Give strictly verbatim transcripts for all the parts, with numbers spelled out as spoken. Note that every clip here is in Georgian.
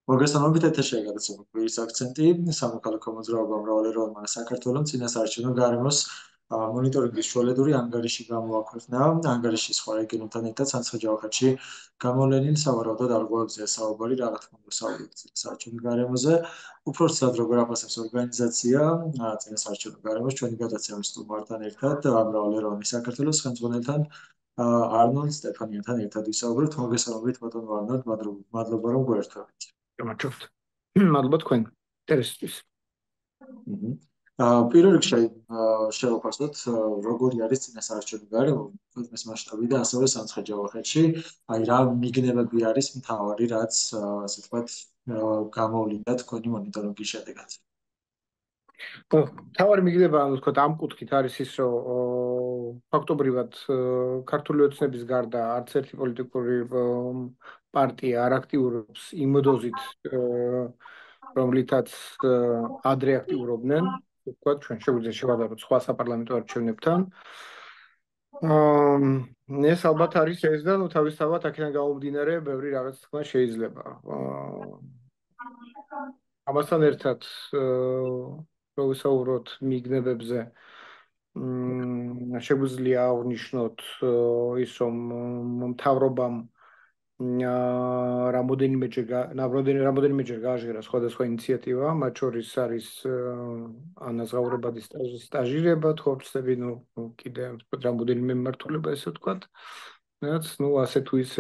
მოგესალმებით ეთერშია გადაცემა კვირის აქცენტი სამოქალაქო მოძრაობა მრავალი ეროვნული საქართველოს წინასაარჩევნო გარემოს ა, მონიტორინგის შუალედური ანგარიში გამოაქვეყნა. ანგარიშის სხვა რეგიონებთან ერთად სამცხე-ჯავახეთში გამოვლენილ სავარაუდო დარღვევებზე საუბარი რა თქმა უნდა საუბრობთ წინასაარჩევნო გარემოზე. უფრო სწორად როგორ აფასებს ორგანიზაცია ა, წინასაარჩევნო გარემოს ჩვენი გადაცემის სტუმართან ერთად ა, მრავალი ეროვნული საქართველოს ხელმძღვანელთან ა, არნოლდ სტეფანიანთან ერთად ვისაუბრებთ. მოგესალმებით ბატონო არნოლდ, მადლობა მადლობა რომ გვერდთვით. გამარჯობთ. მადლობა თქვენ ინტერესისთვის. Mhm. აა პირველ რიგში აა შევაფასოთ აა, როგორი არის წინასაარჩევნო გარემო ქვეყნის მასშტაბით და ასევე სამცხე-ჯავახეთში. აი რა მიგნებები არის მთავარი, რაც აა, ასე ვთქვათ, აა, გამოვლინდა თქვენი მონიტორინგის შედეგად. ხო, თავარი მიგდება, ანუ თქვა ამ კუთხით არის ის, რომ ო, ფაქტობრივად ო, ქართული ოცნების გარდა არც ერთი პოლიტიკური ო, პარტია არ აქტიურობს იმ დოზით, ო, რომლითაც ო, ადრე აქტიურობდნენ, თქვა ჩვენ შეგვიძლია შევადაროთ სხვა საპარლამენტო არჩევნებთან. აა ეს ალბათ არის ეს და ნუ თავისთავად აქედან გამომდინარე ბევრი რაღაც თქმა შეიძლება. აა ამასთან ერთად რო ვისაუბროთ მიგნებებზე, მ შეგვიძლია აღვნიშნოთ ის, რომ მთავრობამ რამოდენიმეჯერ რამოდენიმეჯერ გააჟღერა სხვადასხვა ინიციატივა, მათ შორის არის ანაზღაურებადი სტაჟირება, თორცები, ნუ კიდე რამოდენიმე მიმართულება, ესე ვთქვათ. რაც ნუ ასე თუ ისე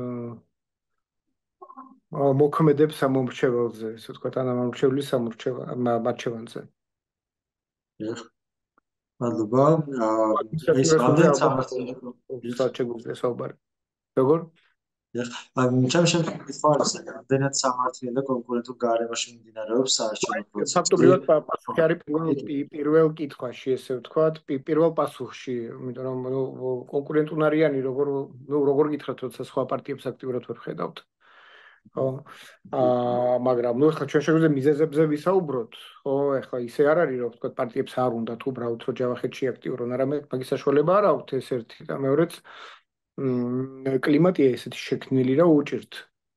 მოქმედებს სამომრჩეველზე, ესე ვთქვათ, ან ამომრჩევლის სამორჩევანზე. დიახ. მადლობა. აა, ეს რამდენად სამართლიანო შეგვიძლია საუბარი. როგორ? დიახ. აი ჩემ შემდგომ კითხვა არის, რამდენად სამართლიანი და კონკურენტულ გარემოში მიმდინარეობს საარჩევნო პროცესი. ფაქტობრივად პასუხი არის პირველ პირველ კითხვაში, ესე ვთქვათ, პირველ პასუხში, იმიტომ რომ ნუ კონკურენტუნარიანი როგორ ნუ როგორ გითხრათ, როცა სხვა პარტიებს აქტიურად ვერ ხედავთ. ხო. აა მაგრამ ნუ ხა ჩვენ შეგვიძლია მიზეზებზე ვისაუბროთ. ხო, ეხლა ისე არ არის, რომ ვთქვათ, პარტიებს არ უნდათ უბრალოდ რომ ჯავახეთში აქტიურონ, არამედ მაგის საშუალება არ აქვთ, ეს ერთი და მეორეც მ კლიმატია ესეთი შექმნილი, რომ უჭირთ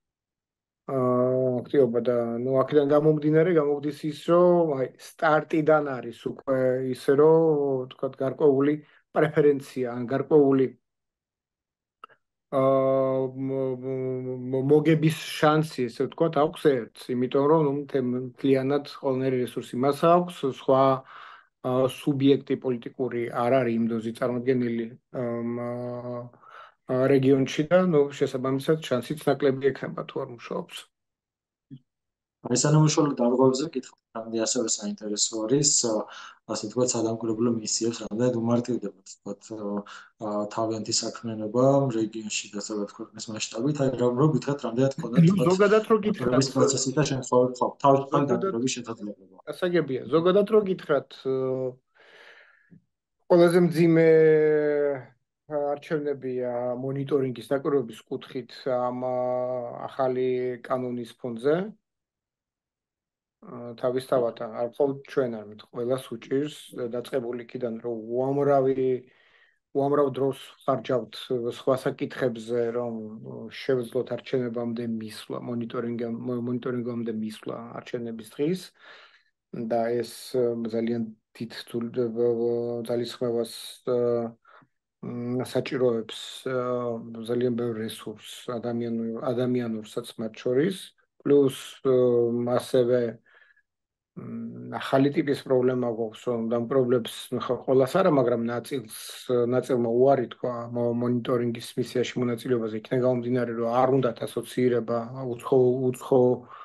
აა აქტიობა და ნუ აქედან გამომდინარე, გამოვდის ის, რომ აი სტარტიდან არის უკვე ისე, რომ ვთქვათ, გარკვეული პრეფერენცია ან გარკვეული აა მოგების შანსი, ესე ვთქვათ, აქვს ერთს, იმიტომ რომ ნუ მთლიანად ყველნაირი რესურსი მას აქვს, სხვა სუბიექტი პოლიტიკური არ არის იმ დოზით წარმოდგენილი რეგიონში და ნუ შესაბამისად შანსიც ნაკლები ექნება თუ არ მუშაობს. აი სანამუშრომლო დარღვევებზე კითხავთ, რამდენი ასევე საინტერესო არის, ასე ვთქვათ, სადამკვირვებლო მისიებს რამდენად უმარტივდება, ვთქვათ, თავიანთი საქმიანობა რეგიონში და ასე ქვეყნის მასშტაბით, აი რა რო გითხრათ, რამდენად ქონდათ ვთქვათ, ზოგადად რო გითხრათ, პროცესი და შემთხვევით ხო, თავისუფალი დამკვირვების შესაძლებლობა. გასაგებია, ზოგადად რო გითხრათ, ყველაზე მძიმე არჩევნებია მონიტორინგის დაკვირვების კუთხით ამ ახალი კანონის ფონზე. თავისთავად არ მხოლოდ ჩვენ არამედ ყველას უჭირს დაწყებული იქიდან რომ უამრავი უამრავ დროს ხარჯავთ სხვა საკითხებზე რომ შევძლოთ არჩევნებამდე მისვლა მონიტორინგამდე მისვლა არჩევნების დღის და ეს ძალიან დიდ ძალისხმევას საჭიროებს ძალიან ბევრ რესურსს ადამიანურ ადამიანურსაც მათ შორის პლუს ასევე ახალი ტიპის პრობლემა გვაქვს, რომ დამპრობლებს ყველას არა, მაგრამ ნაწილს ნაწილმა უარი თქვა მონიტორინგის მისიაში მონაწილეობაზე, იქიდან გამომდინარე, რომ არ უნდათ ასოცირება უცხო უცხო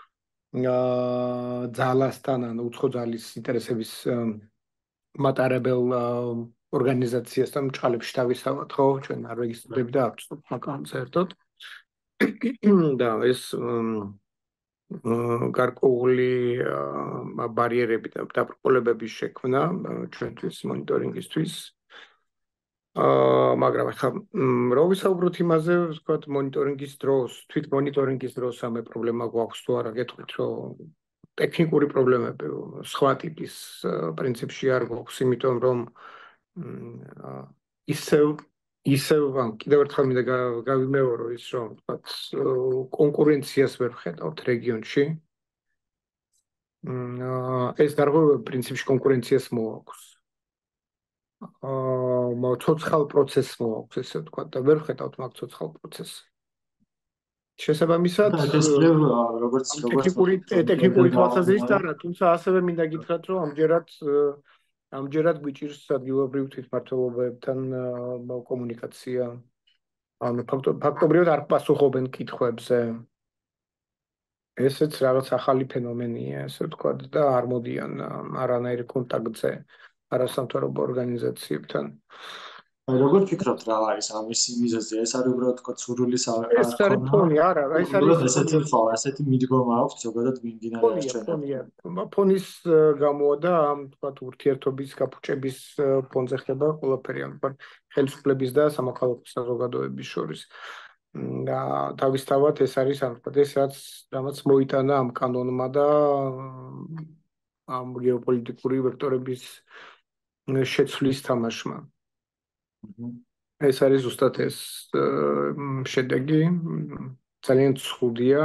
ძალასთან, ან უცხო ძალის ინტერესების მატარებელ ორგანიზაციასთან მჭყალებში თავისთავად, ხო, ჩვენ არ რეგისტრირები და არ ვწდობ მაგამ საერთოდ. და ეს გარკვეული ბარიერები და დაბრკოლებების შექმნა ჩვენთვის მონიტორინგისთვის. აა მაგრამ ახლა რო ვისაუბროთ იმაზე, ვთქვათ, მონიტორინგის დროს, თვით მონიტორინგის დროს ამე პრობლემა გვაქვს თუ არა, გეტყვით, რომ ტექნიკური პრობლემები სხვა ტიპის პრინციპში არ გვაქვს, იმიტომ რომ ისევ ისევ ან კიდევ ერთხელ მინდა გა- გავიმეორო ის რომ ვთქვათ კონკურენციას ვერ ვხედავთ რეგიონში. მ, აა, ეს დარღვევები პრინციპში კონკურენციას მოაქვს. აა ცოცხალ პროცესს მოაქვს ესე ვთქვათ და ვერ ვხედავთ მაგ ცოცხალ პროცესს. შესაბამისად და ეს კვლევ როგორც ამ როგორც ტექნიკური ტექნიკური თვალსაზრისით არა, თუმცა ასევე მინდა გითხრათ, რომ ამჯერად ამჯერად გვიჭირს ადგილობრივ თვითმმართველობებთან აა, კომუნიკაცია. ანუ ფაქტობ- ფაქტობრივად არ პასუხობენ კითხვებზე. ესეც რაღაც ახალი ფენომენია, ესე ვთქვათ, და არ მოდიან აა, არანაირ კონტაქტზე არასამთავრობო ორგანიზაციებთან. აი როგორ ფიქრობთ რა არის ამის მიზეზი? ეს არის უბრალოდ თქო სურვილი ეს არის არ ფონი, არა, ეს არის უბრალოდ ესეთი ხო, ესეთი მიდგომა აქვს ზოგადად მიმდინარე ფონია, არჩევნებში. ფონია. ფონის აა, გამოა და ამ თქვათ ურთიერთობის გაფუჭების აა, ფონზე ხდება ყველაფერი, ამ თქვათ ხელისუფლების და სამოქალაქო საზოგადოების შორის. მ, და თავისთავად ეს არის ამ თქვათ ეს რაც რამაც მოიტანა ამ კანონმა და აა, ამ გეოპოლიტიკური ვექტორების აა, შეცვლის თამაშმა. Mhm. ეს არის ზუსტად ეს აა, მ, შედეგი მ, ძალიან ცუდია.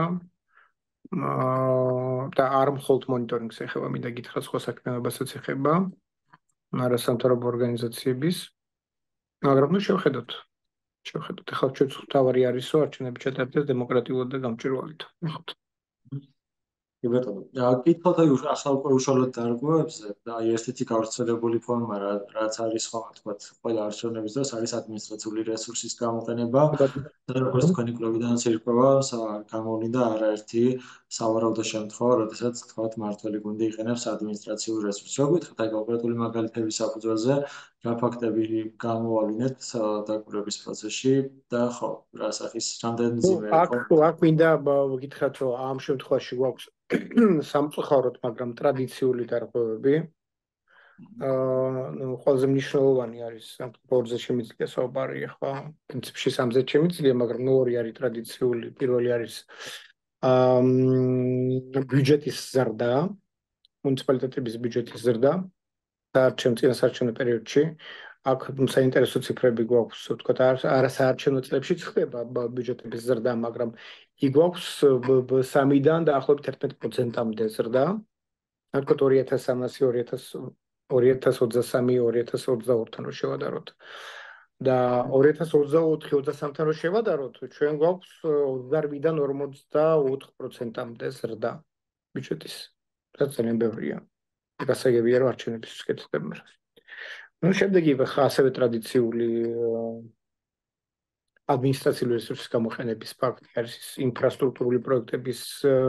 აა და არ მხოლოდ მონიტორინგს ეხება, მინდა გითხრათ, სხვა საქმიანობასაც ეხება არასამთავრობო ორგანიზაციების, მაგრამ ნუ შევხედოთ. შევხედოთ. ახლა ჩვენ თავარი არისო, არჩევნები ჩატარდეს დემოკრატიულად და გამჭვირვალედ. ნახოთ. კი ბატონო. და კითხოთ აი ახალ უშუალოდ დარღვევებზე და აი ესეთი გავრცელებული ფორმა რა რაც არის ხო თქვათ ყველა არჩევნების დროს არის ადმინისტრაციული რესურსის გამოყენება და როგორც თქვენი კვლევიდან ცირკვა გამოვლინდა არაერთი სავარაუდო შემთხვევა, როდესაც თქვათ მართველი გუნდი იყენებს ადმინისტრაციულ რესურსს. როგორ გითხოთ აი კონკრეტული მაგალითების საფუძველზე რა ფაქტები გამოავლინეთ დაკვირვების პროცესში და ხო რა სახის რამდენი ნუ მძიმე აქ იყო აქ მინდა გითხრათ, რომ ამ შემთხვევაში გვაქვს სამწუხაროდ, მაგრამ ტრადიციული დარღვევები. აა ნუ ყველაზე მნიშვნელოვანი არის ამ ორზე შემიძლია საუბარი ახლა პრინციპში სამზე შემიძლია, მაგრამ ნუ ორი არის ტრადიციული. პირველი არის აა ბიუჯეტის ზრდა, მუნიციპალიტეტების ბიუჯეტის ზრდა საარჩევნო წინასაარჩევნო პერიოდში. აქ საინტერესო ციფრები გვაქვს, ვთქვათ, არასაარჩევნო წლებშიც ხდება ბიუჯეტების ზრდა, მაგრამ იქ გვაქვს სამიდან დაახლოებით ერთმეტ პროცენტამდე ზრდა. ვთქვათ ორი ათას სამასი ორი ათას ოცდასამი ორი ათას ოცდაორთან რო შევადაროთ. და ორი ათას ოცდაოთხი ოცდასამთან რო შევადაროთ, ჩვენ გვაქვს ოცდაოთხიდან ორმოცდაოთხ პროცენტამდე ზრდა ბიუჯეტის. რაც ძალიან ბევრია. გასაგებია რომ არჩევნების უკეთდება. ნუ შემდეგი ხა ასევე ტრადიციული ადმინისტრაციული რესურსის გამოყენების ფაქტი არის ინფრასტრუქტურული პროექტების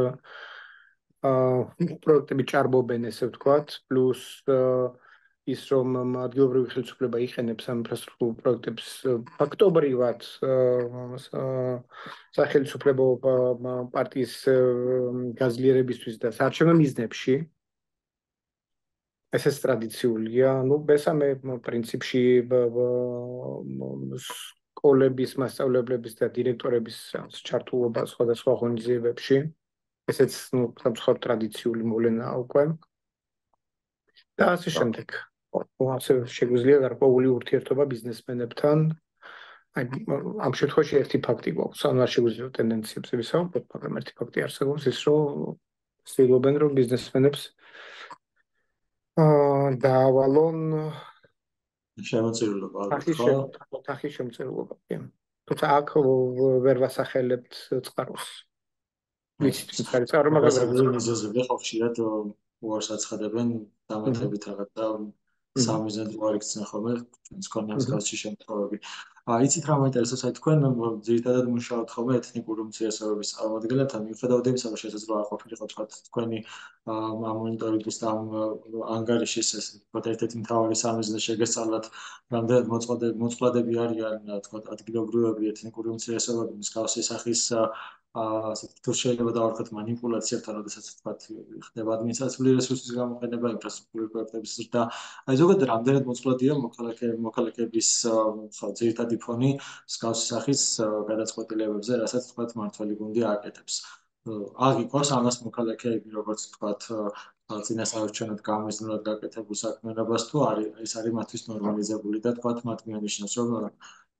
აა პროექტები ჭარბობენ, ესე ვთქვათ, პლუს ის რომ ადგილობრივი ხელისუფლება იყენებს ამ ინფრასტრუქტურულ პროექტებს ფაქტობრივად სახელმწიფო პარტიის გაძლიერებისთვის და საარჩევნო მიზნებში. ეს ეს ტრადიციულია. ნუ მესამე პრინციპში სკოლების მასწავლებლების და დირექტორების ჩართულობა სხვადასხვა ღონისძიებებში. ესეც ნუ სამწუხაროდ ტრადიციული მოვლენაა უკვე. და ასე შემდეგ. ასე შეგვიძლია გარკვეული ურთიერთობა ბიზნესმენებთან. აი ამ შემთხვევაში ერთი ფაქტი გვაქვს, ანუ არ შეგვიძლია ტენდენციებზე ვისაუბროთ, მაგრამ ერთი ფაქტი არსებობს ის, რომ ცდილობენ რომ ბიზნესმენებს აა დაავალონ შემოწირულობა ალბათ ახის ხო? ახის შემოწირულობა, კი. თუმცა აქ ვერ ვასახელებთ წყაროს. ვიცით, ის არის წყარო, მაგრამ ვერ გასაგები მიზეზები ხო ხშირად უარს აცხადებენ დამატებით რაღაცა სამიზნედ უარი გწნ ხოლმე ჩვენს ქონია მსგავსი შემთხვევები. აა იცით რა მაინტერესებს აი თქვენ ძირითადად მუშაობთ ხოლმე ეთნიკური უმცირესობების წარმომადგენლებთან, მიუხედავად იმისა, რომ შესაძლოა არ ყოფილიყო თქვა თქვენი ამ მონიტორინგის და ამ ანგარიშის ეს თქვა ერთ-ერთი მთავარი სამიზნე შეგესწავლათ რამდენად მოწყვლადები არიან თქვა ადგილობრივები ეთნიკური უმცირესობები მსგავსი სახის ასეთ თუ შეიძლება დავარქვათ манипуляციებთან, როდესაც თქვათ ხდება ადმინისტრაციული რესურსის გამოყენება, ინფრასტრუქტურული პროექტების ზრდა. აი ზოგადად რამდენად მოწყვლადია მოქალაქე მოქალაქეების ხო ძირითადი ფონი მსგავსი სახის გადაწყვეტილებებზე, რასაც თქვათ მართველი გუნდი აკეთებს. აღიქვას ამას მოქალაქეები, როგორც თქვათ წინასაარჩევნოდ გამიზნულად გაკეთებულ საქმიანობას თუ არის ეს არის მათთვის ნორმალიზებული და თქვათ მათ მიანიშნოს რომ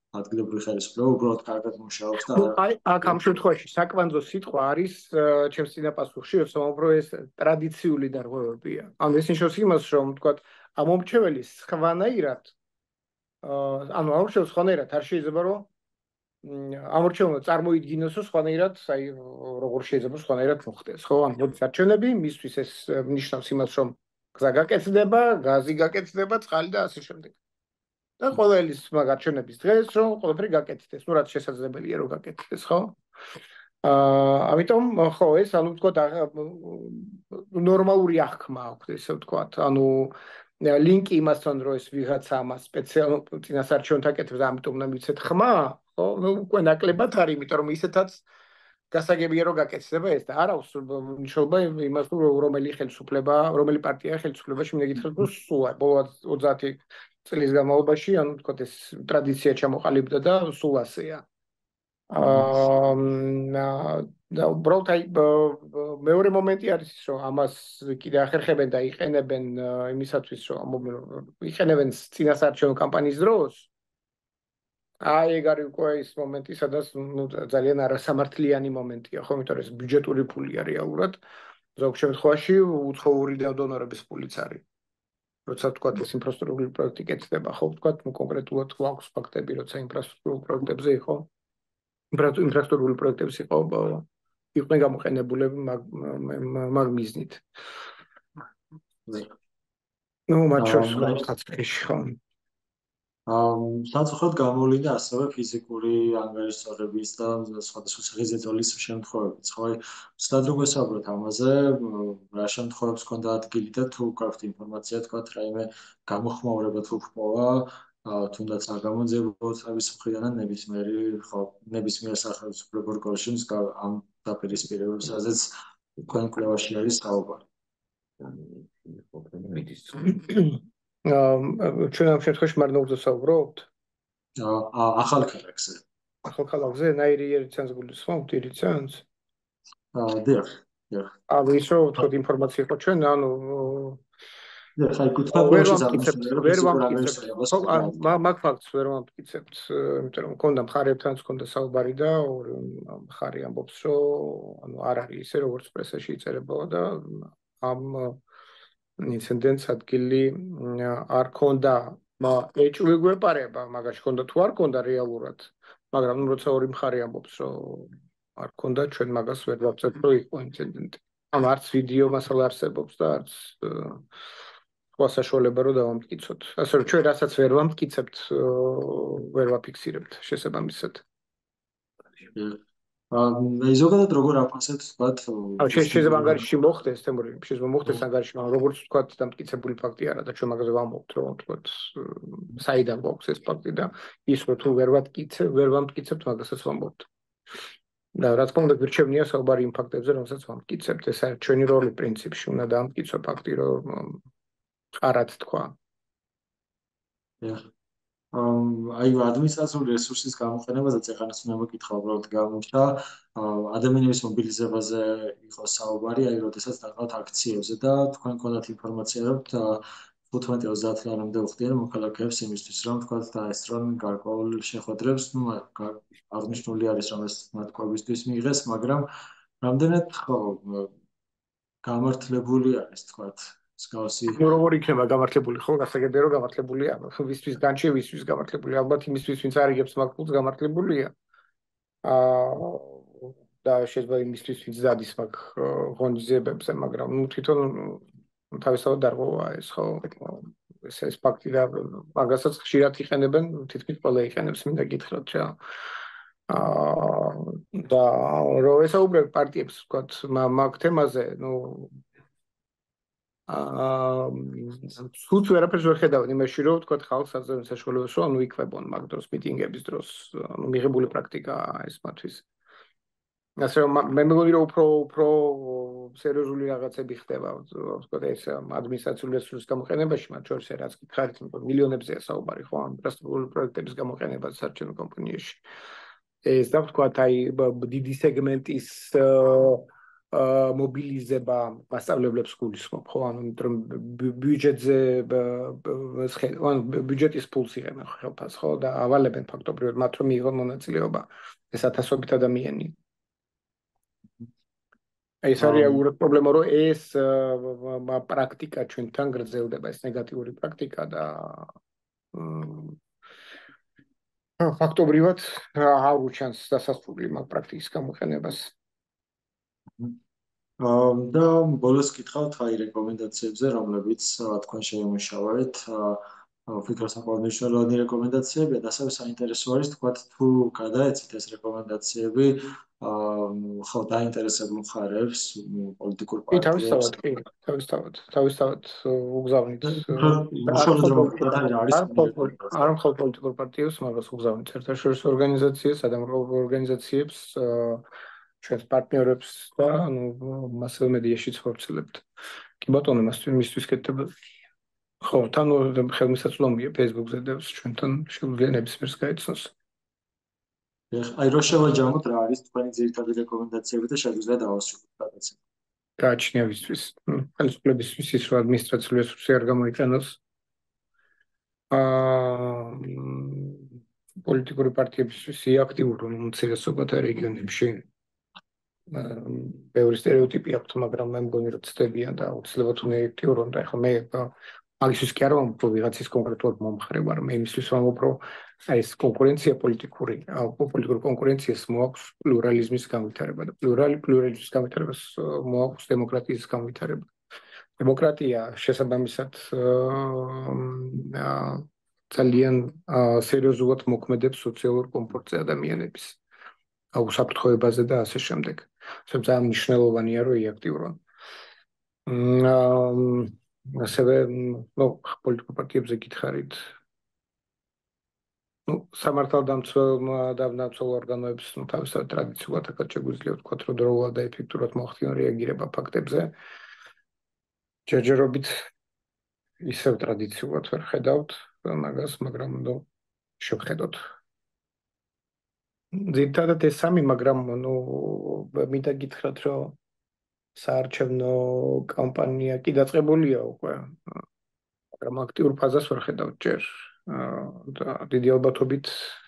ადგილობრივი ხელისუფლება უბრალოდ კარგად მუშაობს და ნუ აი აქ ამ შემთხვევაში საკვანძო სიტყვა არის ჩემს წინაპასუხში, რომ უფრო ეს ტრადიციული დარღვევებია. ანუ ეს ნიშნავს იმას, რომ თქვა ამომრჩეველი სხვანაირად ანუ ამორჩევლს სხვანაირად არ შეიძლება რომ ამორჩევლმა წარმოიდგინოს რომ სხვანაირად, აი როგორ შეიძლება სხვანაირად მოხდეს, ხო? ანუ მოდის არჩევნები, მისთვის ეს ნიშნავს იმას, რომ გზა გაკეთდება, გაზი გაკეთდება, წყალი და ასე შემდეგ. და ყველა ელის მაგ არჩევნების დღეს რომ ყველაფერი გაკეთდეს, ну რაც შესაძლებელია რომ გაკეთდეს, ხო? აა ამიტომ ხო ეს ანუ ვთქვათ ნორმალური აღქმა აქვს ესე ვთქვათ, ანუ ლინკი იმასთან რომ ეს ვიღაცა ამას სპეციალურ წინასარჩევნთა კეთებს, ამიტომ უნდა მიცეთ ხმა, ხო? ნუ უკვე ნაკლებად არის, იმიტომ რომ ისეთაც გასაგებია რომ გაკეთდება ეს და არ აქვს მნიშვნელობა იმას რომ რომელი ხელისუფლება, რომელი პარტია ხელისუფლებაში მინდა გითხრათ რომ სულ ბოლო ოცდაათი წლის განმავლობაში, ანუ ვთქვათ ეს ტრადიცია ჩამოყალიბდა და სულ ასეა. აა და უბრალოდ აი მეორე მომენტი არის ის რომ ამას კიდე ახერხებენ და იყენებენ იმისათვის რომ იყენებენ წინასაარჩევნო კამპანიის დროს. აი ეგ არის უკვე ის მომენტი, სადაც ნუ ძალიან არასამართლიანი მომენტია, ხო, იმიტომ რომ ეს ბიუჯეტური ფულია რეალურად. ზოგ შემთხვევაში უცხოური დონორების ფულიც არის. როცა ვთქვათ ეს ინფრასტრუქტურული პროექტი კეთდება, ხო, ვთქვათ, ნუ კონკრეტულად გვაქვს ფაქტები, როცა ინფრასტრუქტურულ პროექტებზე იყო ინფრასტრუქტურული პროექტების იყო იყვნენ გამოყენებულები მაგ მიზნით. ნუ მათ შორის ხაცქეში ხო. საწუხოდ გამოვლინდა ასევე ფიზიკური ანგარიშსწორების და სხვადასხვა სიღიზეძოლის შემთხვევებიც, ხო? ცუდად რო გვესაუბროთ ამაზე, რა შემთხვევებს ქონდა ადგილი და თუ გაქვთ ინფორმაცია, თქვათ, რაიმე გამოხმაურება თუ ჰპოვა, თუნდაც არ გამოძიებულოთ თავის მხრიდან და ნებისმიერი, ხო, ნებისმიერ სახელმწიფო ორგანოშიც ამ დაპირისპირებებზეც თქვენ კვლევაში არის საუბარი. ჩვენ ამ შემთხვევაში მარნაუზე საუბრობთ? ახალ ქალაქზე. ახალ ქალაქზე, ნაირი ერიცანს გულის ხო, ერიცანს? აა, დიახ, დიახ. ანუ ის რომ თქვა ინფორმაცია იყო ჩვენ, ანუ დიახ, აი კუთხე ვერ ვამტკიცებთ, ვერ ვამტკიცებთ. მაგ ფაქტს ვერ ვამტკიცებთ, იმიტომ რომ მქონდა მხარეებთანაც მქონდა საუბარი და მხარე ამბობს, რომ ანუ არ არის ისე როგორც პრესაში იწერებოდა და ამ ინციდენტს ადგილი არ ქონდა, ეჭვი გვეპარება, მაგაში ქონდა თუ არ ქონდა რეალურად, მაგრამ ნუ როცა ორი მხარე ამბობს, რომ არ ქონდა, ჩვენ მაგას ვერ ვამტკიცებთ, რომ იყო ინციდენტი. ამ არც ვიდეო მასალა არსებობს და არც სხვა საშუალება რომ დავამტკიცოთ. ასე რომ ჩვენ რასაც ვერ ვამტკიცებთ, ვერ ვაფიქსირებთ შესაბამისად. აი ზოგადად როგორ აფასებთ თქვათ აი შეიძლება ანგარიში მოხდეს თემური შეიძლება მოხდეს ანგარიში მაგრამ როგორც თქვათ დამტკიცებული ფაქტი არა და ჩვენ მაგაზე ვამბობთ რომ თქვათ საიდან გვაქვს ეს ფაქტი და ის რომ თუ ვერ ვამტკიცებ ვერ ვამტკიცებთ მაგასაც ვამბობთ და რა თქმა უნდა გვირჩევნია საუბარი იმ ფაქტებზე რომელსაც ვამტკიცებთ ეს არის ჩვენი როლი პრინციპში უნდა დაამტკიცო ფაქტი რომ ყარად თქვა აი ადმინისტრაციული რესურსის გამოყენებაზე წეღანაც უნდა მოკითხა უბრალოდ გამორჩა ადამიანების მობილიზებაზე იყო საუბარი აი როდესაც დაყავთ აქციებზე და თქვენ გქონდათ ინფორმაცია რომ ხუთმეტი ოცდაათი ლარამდე უხდიან მოქალაქეებს იმისთვის რომ თქვათ დაესწრონ გარკვეულ შეხვედრებს ნუ აღნიშნული არის რომ ეს მათკვებისთვის მიიღეს მაგრამ რამდენად ხო გამართლებული არის თქვათ ნუ როგორ იქნება გამართლებული ხო გასაგებია რომ გამართლებულია ვისთვის განჩი ვისთვის გამართლებული ალბათ იმისთვის ვინც არიგებს მაგ ფულს გამართლებულია აა და შეიძლება იმისთვის ვინც დადის მაგ ღონისძიებებზე მაგრამ ნუ თვითონ თავისთავად დარღვევა ეს ხო ეს ეს ფაქტი და მაგასაც ხშირად იყენებენ თითქმის ყველა იყენებს მინდა გითხრათ რა აა და რო ესაუბრებ პარტიებს ვთქვათ მაგ თემაზე ნუ აა სულ ვერაფერს ვერ ხედავენ იმაში რომ თქვა ხალხს აძლევენ საშუალებას რომ ანუ იკვებონ მაგ დროს მიტინგების დროს ანუ მიღებული პრაქტიკაა ეს მათთვის ასე რომ მე მგონი რომ უფრო უფრო სერიოზული რაღაცები ხდება თქვა ეს ადმინისტრაციული რესურსის გამოყენებაში მათ შორის რაც გითხარით მილიონებზეა საუბარი ხო ამ ინფრასტრუქტურული პროექტების გამოყენება საარჩევნო კამპანიაში ეს და თქვა აი დიდი სეგმენტის მობილიზება მასწავლებლებს გულისხმობ, ხო, ანუ იმიტომ ბიუჯეტზე ანუ ბიუჯეტის ფულს იღებენ ხელფას, ხო, და ავალებენ ფაქტობრივად მათ რომ მიიღონ მონაწილეობა ეს ათასობით ადამიანი. ეს არის რეალური პრობლემა, რომ ეს პრაქტიკა ჩვენთან გრძელდება, ეს ნეგატიური პრაქტიკა და ფაქტობრივად არ უჩანს დასასრული მაგ პრაქტიკის გამოყენებას. და ბოლოს გითხავთ აი რეკომენდაციებზე, რომლებიც თქვენ შეიმუშავეთ. ვფიქრობ საკმაოდ რეკომენდაციები და ასევე საინტერესო არის თქვა თუ გადაეცით ეს რეკომენდაციები ხო დაინტერესებულ მხარებს, პოლიტიკურ კი, პარტიებს. თავისთავად, კი, თავისთავად, თავისთავად უგზავნით. არ უშუალოდ რომ მხოლოდ არ მხოლოდ პოლიტიკურ პარტიებს, მაგრამ უგზავნით საერთაშორისო ორგანიზაციებს, ადამიანურ ორგანიზაციებს, ჩვენს პარტნიორებს და ანუ მასალ მედიაშიც ხორცილებთ. კი ბატონო, მისთვის კეთდება. ხო, თან ხელმისაწვდომია Facebook-ზე და ჩვენთან შეუძლია ნებისმიერს გაიცნოს. აი რო შევაჯამოთ რა არის თქვენი ძირითადი რეკომენდაციები და შეგვიძლია დავასრულოთ გადაცემა. გააჩნიებისთვის, ხელისუფლებისთვის ის რომ ადმინისტრაციული რესურსი არ გამოიყენოს. აა პოლიტიკური პარტიებისთვის აქტიურონ უმცირესობათა რეგიონებში. ბევრი სტერეოტიპი აქვს, მაგრამ მე მგონი რომ ცდებიან და აუცილებლად უნდა აქტიურონ და ახლა მე მაგისთვის კი არ ვამბობ ვიღაცის კონკრეტულად მომხრე ვარ, მე იმისთვის ვამბობ რომ ეს კონკურენცია პოლიტიკური, პოლიტიკური კონკურენციას მოაქვს პლურალიზმის განვითარება და პლურალი პლურალიზმის განვითარებას მოაქვს დემოკრატიის განვითარება. დემოკრატია შესაბამისად ძალიან სერიოზულად მოქმედებს სოციალურ კომფორტზე ადამიანების. უსაფრთხოებაზე და ასე შემდეგ. ეს ძალიან მნიშვნელოვანია რომ იაქტიურონ. ასევე ნუ პოლიტიკურ პარტიებზე გითხარით. ნუ სამართალდამცველმა და დამცველ ორგანოებს ნუ თავისთავად ტრადიციულად აქაც შეგვიძლია ვთქვათ რომ დროულად და ეფექტურად მოახდინონ რეაგირება ფაქტებზე. ჯერჯერობით ისევ ტრადიციულად ვერ ხედავთ მაგას, მაგრამ ნუ შევხედოთ. ძირითადად ეს სამი, მაგრამ ნუ მინდა გითხრათ რომ საარჩევნო კამპანია კი დაწყებულია უკვე, მაგრამ აქტიურ ფაზას ვერ ხედავთ ჯერ. და დიდი ალბათობით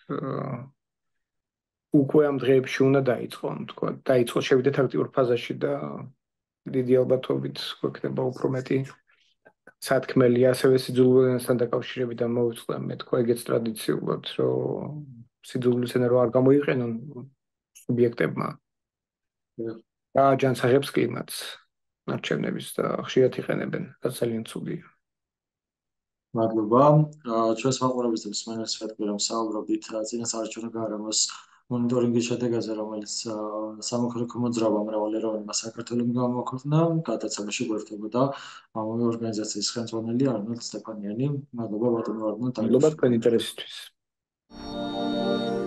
უკვე ამ დღეებში უნდა დაიწყონ, თქვა, დაიწყო შევიდეთ აქტიურ ფაზაში და დიდი ალბათობით გვექნება უფრო მეტი სათქმელი, ასევე სიძულვილესთან დაკავშირებით და მოვიწყდა მე თქვა ეგეც ტრადიციულად, რომ სიძულვილეს ენა რო არ გამოიყენონ სუბიექტებმა. და ჯანსაღებს კლიმატს არჩევნების და ხშირად იყენებენ, რაც ძალიან ცუდია. მადლობა. ჩვენს მაყურებელს მსმენელს ვეთქვი რომ საუბრობდით წინასაარჩევნო გარემოს მონიტორინგის შედეგაზე, რომელიც სამოქალაქო მოძრაობა მრავალეროვნებმა საქართველოს გამოაქვეყნა, გადაცემაში გვერდებოდა ამავე ორგანიზაციის ხელმძღვანელი არნოლდ სტეფანიანი. მადლობა ბატონო არნოლდ. მადლობა თქვენი ინტერესისთვის.